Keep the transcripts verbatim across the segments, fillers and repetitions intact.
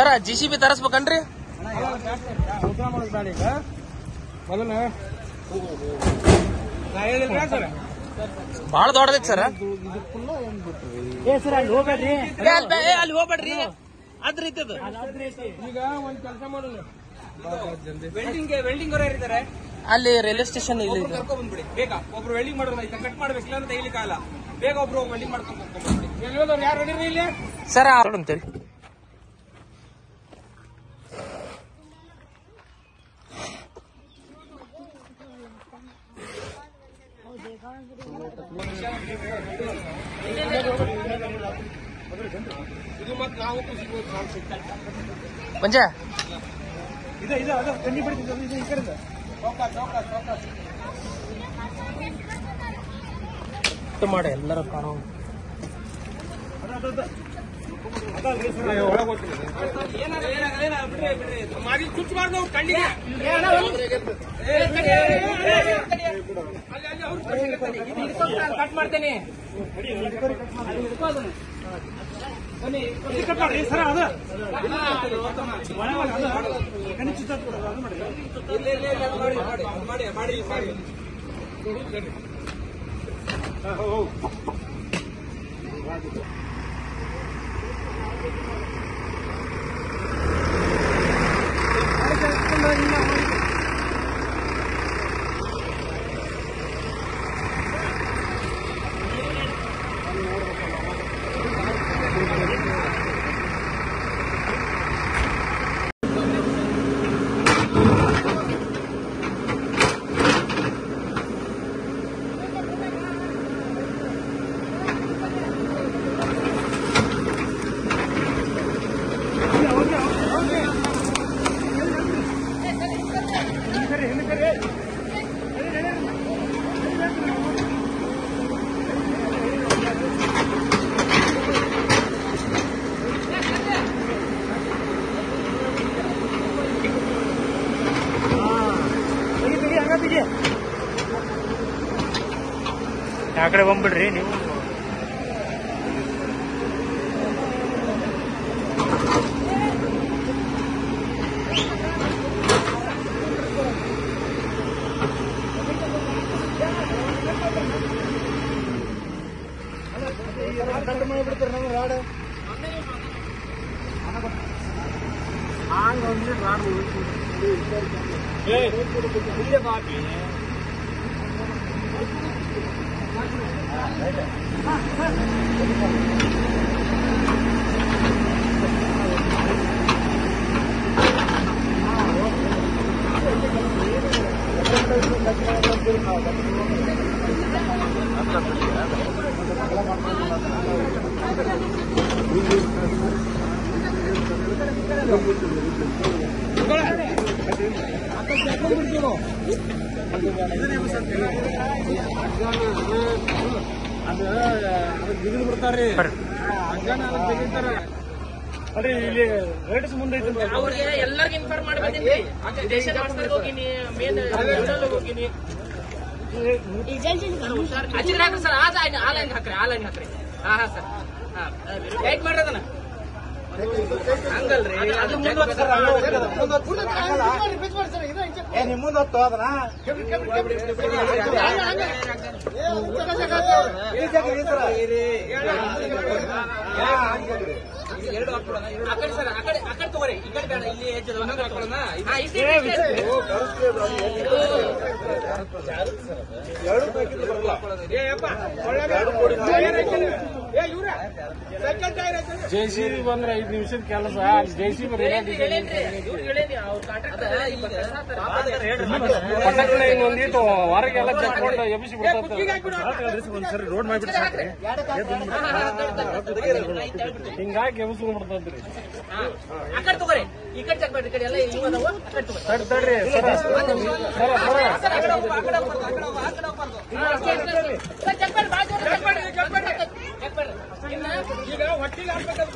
G C B ತರಸ್ಬೇಕನ್ರಿ? ಬಾಳ ದೊಡ್ಡದೈತಿ sir. ಅಲ್ಲಿ ಹೋಗ್ಬೇಡ್ರಿ, ಅದ್ರ ಐತದ. ಈಗ ಒಂದ್ ಕೆಲಸ ಮಾಡೋಣ, ವೆಲ್ಡಿಂಗ್ ವೆಲ್ಡಿಂಗ್ ಅವರ ಇದ್ದಾರೆ ಅಲ್ಲಿ ರೈಲ್ವೆ ಸ್ಟೇಷನ್ ಇಲ್ಲಿ ಕರ್ಕೊಂಡ್ ಬಂದ್ಬಿಡಿ. ಬೇಗ ಒಬ್ರು ವೆಲ್ಡಿಂಗ್ ಮಾಡೋಣ, ಕಟ್ ಮಾಡ್ಬೇಕಿಲ್ಲ ಅಂತ ಹೇಳಿ ಕಾಲ. ಬೇಗ ಒಬ್ರು ವೆಲ್ಡಿಂಗ್ ಮಾಡ್ಕೊಂಡು ಬಂದ್ಬಿಡಿ. ಯಾರು ಹೊಡಿರಿ ಇಲ್ಲಿ ಸರ್ ಅಂತೇಳಿ. ಇದು ಮತ್ತೆ ನಾವು ಮಂಜ ಇದು ಇದು ಅದು ಕಣ್ಣಿ ಬಿಡ್ತಿದ್ದು ಇದು ಈ ಕಡೆ ಚೌಕ ಚೌಕ ಚೌಕ ಮಾಡಿ ಎಲ್ಲರೂ ಕಾಣೋ ಚುಚ್ಚಬಾರ್ದು ಕಣ್ಣಿಗೆ. ಕಟ್ ಮಾಡ್ತೇನೆ ಸರ್. ಅದು ಮಾಡಿ ಮಾಡಿ ಮಾಡಿ ಆ ಕಡೆ ಬಂದ್ಬಿಡ್ರಿ ನೀವು. ಮಾಡ್ಬಿಡ್ತಾರೆ ನಮ್ಮ ರಾಡ್ ಹಂಗ ಒಂದು ರಾಡ್ ಬಾಕಿ ಬಿಗಿದು ಬಿಡ್ತಾರ್ರಿ ಅಲ್ರಿ. ಇಲ್ಲಿ ರೇಟ್ಸ್ ಮುಂದೆ ಅವ್ರಿಗೆ ಎಲ್ಲರಿಗೂ ಇನ್ಫಾರ್ಮ್ ಮಾಡಿ ಬಂದಿನಿ. ಸ್ಟೇಷನ್ ಮಾಸ್ಟರ್ ಹೋಗಿನಿ, ಮೇನ್ ಹೋಗಿನಿ. ಹಚ್ಚಿದ್ರೆ ಹಾಕ್ರಿ ಸರ್, ಆನ್ಲೈನ್ ಹಾಕ್ರಿ, ಆನ್ಲೈನ್ ಹಾಕ್ರಿ. ಹಾ ಹಾ ಸರ್, ಹಾ ಗೈಡ್ ಮಾಡ್ರಿ ಅದನ್ನ. ಹಂಗಲ್ರಿ, ಅದು ಮುಂದೆ ನಿಮ್ ಮುಂದೆ ಹೊತ್ತು ಅದನ್ನ ಎರಡು ಆ ಕಡೆ ಸರ್, ಆ ಕಡೆ ಆ ಕಡೆ ತಗೋರಿ, ಈ ಕಡೆ ಬೇಡ, ಇಲ್ಲಿ ಹೆಚ್ಚು ಜೆ ಸಿ ಬಿ ಬಂದ್ರೆ ಐದು ನಿಮಿಷದ ಕೆಲಸ. ಜೆ ಸಿ ಬಿ ಒಂದಿಟ್ಟು ಹೊರಗೆಲ್ಲ ಚೆಕ್ ಮಾಡಿ ಎಬ್ಬಿಸಿ ಬಿಡ್ತಾರೆ. ಒಂದ್ಸರಿ ರೋಡ್ ಮಾಡಿಬಿಟ್ಟು ಸಾಕ್ರಿ, ಹಿಂಗಾಗಿ ಎಬ್ಬಿಸ್ಕೊಂಡ್ ಬಿಡ್ತದ್ರಿ. ಆ ಕಡೆ ತಗೋರಿ, ಈ ಕಡೆ ಚೆಕ್ ಮಾಡ್ರಿ, ಈ ಕಡೆ ಎಲ್ಲ ತಡ್ ತಡ್ರಿ ಈಗ ಹೊಟ್ಟಿಗೆ ಹಾಕ್ಬೇಕಂತ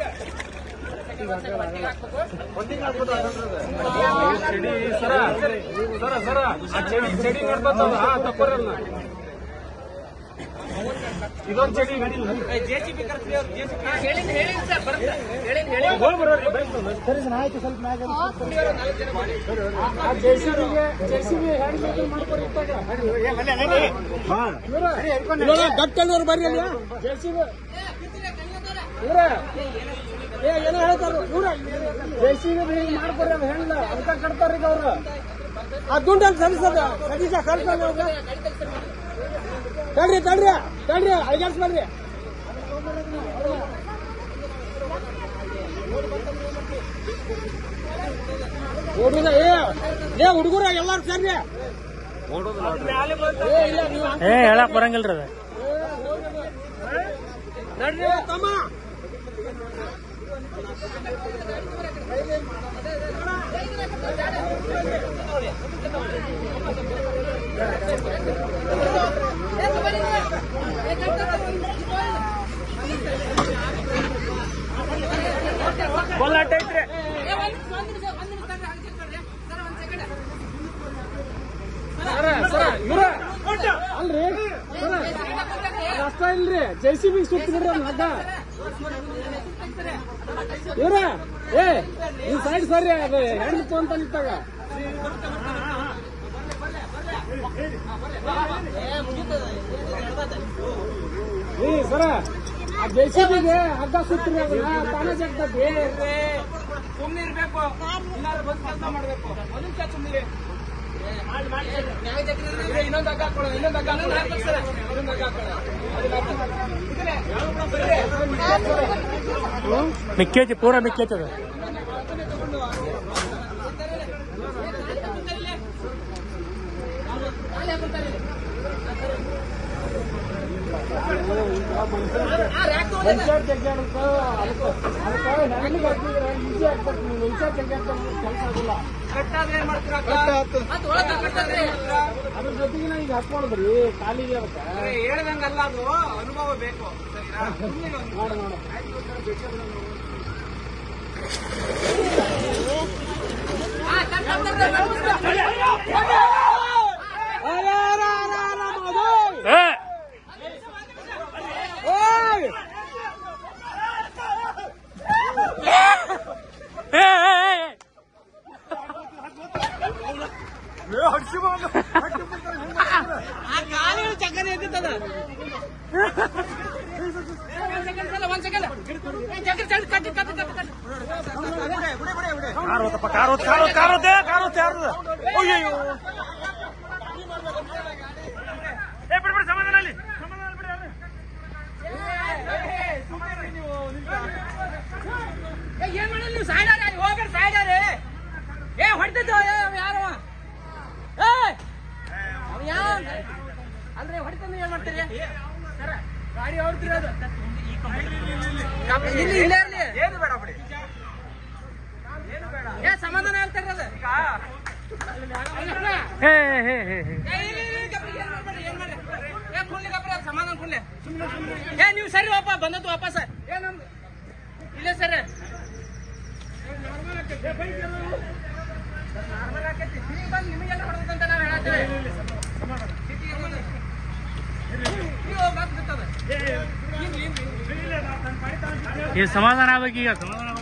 ಚಡಿ ಸರ ಸರ ಸರ ಚಡಿ ಚಡಿ ನೋಡ್ಬಾರ್ದು ತಕ್ಕೋರಲ್ಲ. ಇದೊಂದು ಚಡಿ ಗಾಡಿ ಜೆ ಸಿ ಬಿ ಕರ್ಸಿ ಅವ್ರು ಜೆ ಸಿ ಬಿ ಹೇಳಿದ್ ಹೇಳಿದ್ ಸರ್ ಬರುತ್ತೆ ಹೇಳಿದ್ ಹೇಳಿ ಸರಿ ಸರ್ ಆಯ್ತು ಸ್ವಲ್ಪ ಮ್ಯಾಗ ಜೆಸಿಬಿಗೆ ಜೆಸಿಬಿ ಹ್ಯಾಂಡ್ ಬ್ರೇಕಿಂಗ್ ಮಾಡ್ಕೊಂಡು ಗಟ್ಟಲ್ಲೂರು ಬರ್ರಿ ಅಲ್ಲಿ ಜೆಸಿಬಿ ಇವ್ರ ಏ ಏನೋ ಹೇಳ್ತಾರ ಇವ್ರ ಜೆಸಿಬಿ ಮಾಡ್ಕೊಡ್ರಿ ಅದು ಹೆಂಗ ಅಂತ ಕಟ್ತಾರ್ರಿ ಅವ್ರು ಆ ದುಂಡಲ್ಲಿ ಸರಿಸದ ಸತೀಶ ಕಳ್ಸಲ್ಲ ತಡ್ರಿ ತಡ್ರಿ ತಡ್ರಿ ಐಗಾಡ್ಸ್ ಬರ್ರಿ ಓಡುದ ಏ ಏ ಹುಡುಗರ ಎಲ್ಲಾರು ಸೇರ್ರಿ ಏ ಹೇಳಕ್ ಬರಂಗಿಲ್ರಿ ಅದ ನಡ್ರಿ ತಮ್ಮ ಕೊಲ್ಲಾಟ ಐತ್ರಿ ಅಲ್ರಿ ಅಷ್ಟ ಇಲ್ರಿ ಜೆಸಿಬಿ ಸುತ್ತ ಬಿಡ್ರಿ ಅವ್ನ ಹಗ್ಗ ಇವ್ರ ಏ ಈ ಸೈಡ್ ಸರಿ ಅದು ಹೆಣ್ಣಿತ್ತು ಅಂತ ನಿಂತಾಗ ಏ ಸರ ಆ ಜೆಸಿಬಿಗೆ ಹಗ್ಗ ಸುತ್ರಿ ಅದನ್ನ ತಾನೇ ಜಗ್ತತಿ ಸುಮ್ಮನೆ ಇರ್ಬೇಕು ಇನ್ನಾರು ಬಂದು ಕೆಲಸ ಮಾಡ್ಬೇಕು ಒಂದು ನಿಮಿಷ ಸುಮ್ಮನೆ ಇನ್ನೊಂದು ಹಗ್ಗ ಹಾಕೊಳ್ಳೋಣ ಇನ್ನೊಂದು ಹಗ್ಗ ಹಾಕೊಳ್ಳೋಣ ಇನ್ನೊಂದು ಹಗ್ಗ ಹಾಕೊಳ್ಳೋಣ ಮಿಕ್ಕೈತಿ ಪೂರಾ ಮಿಕ್ಕೈತಿ ಅದು ಪಂಚಾಯತ್ ಜಗ್ಗಾಡಕ ಅದಕ್ಕೆ ಅದಕ್ಕೆ ಹೆಣ್ಣಿಗೆ ಹಾಕಿದ್ರೆ ಈಸಿ ಆಗ್ತದೆ ನೀವು ಪಂಚಾಯತ್ ಜಗ್ಗಾಡ್ತ ಕೆಲಸ ಆಗಿಲ್ಲ ಕಟ್ಟಾದ್ರೆ ಏನ್ ಮಾಡ್ತೀರಾ ಅದ್ರ ಜೊತೆಗೆ ಈಗ ಹಾಕೊಂಡ್ರಿ ಕಾಲಿಗೆ ಅದಕ್ಕೆ ಹೇಳ್ದಂಗಲ್ಲ ಅದು ಅನುಭವ ಬೇಕು ಸರಿನಾ ನೋಡ ನೋಡ ಚಕ್ಕನೆ ಎದ್ದಿತ್ತದ ಒಂದ್ ಸೆಕೆಂಡ್ ಕಟ್ಟಿ ಕಟ್ಟಿ ಕಟ್ಟಿ ಕಟ್ಟಿ ಕಾರ್ ಹೋತಪ್ಪ ಕಾರ್ ಹೋತ್ ಕಾರ್ ಹೋತ್ ಕಾರ್ ಹೋತೆ ಕಾರ್ ಹೋತ್ ಯಾರ್ದು ಅಯ್ಯಯ್ಯೋ ಏ ಬಿಡಿ ಬಿಡಿ ಸಮಾಧಾನ ಅಲ್ಲಿ ಸಮಾಧಾನ ಬಿಡಿ ಅಲ್ಲಿ ಏನ್ ಮಾಡಿಲ್ಲ ನೀವು ಸಾಯ್ಡಾರೆ ಹೋಗ್ರಿ ಸಾಯ್ಡಾರೆ ಏ ಹೊಡಿತೈತೆ ಯಾರವ ಏ ಅವ ಯಾವ ಅಂದ್ರೆ ಹೊಡಿತಂದ್ರೆ ಏನ್ ಮಾಡ್ತೀರಿ ಸರ ಗಾಡಿ ಹೊಡ್ತಿರೋದು ಇಲ್ಲಿ ಇಲ್ಲೇ ಇರ್ಲಿ ಏನು ಬೇಡ ಬಿಡಿ ಏ ಸಮಾಧಾನ ಆಗ್ತಾರ ಅದು ಹೇ ಹೇ ಹೇ ಹೇ ಸಮಾಧಾನ ಕುಡ್ಲೆ ಏ ನೀವು ಸರಿ ವಾಪ ಬಂದದ್ದು ವಾಪಸ್ ಏ ನಮ್ದು ಇಲ್ಲೇ ಸರ್ ನಾರ್ಮಲ್ ಆಕೈತಿ ನೀವು ಬಂದು ನಿಮಗೆಲ್ಲ ಹೊಡೆದಂತ ನಾವು ಹೇಳತ್ತೇವೆ ಈ ಸಮಾಧಾನ ಆಗ್ಬೇಕು ಈಗ ಸಮಾಧಾನ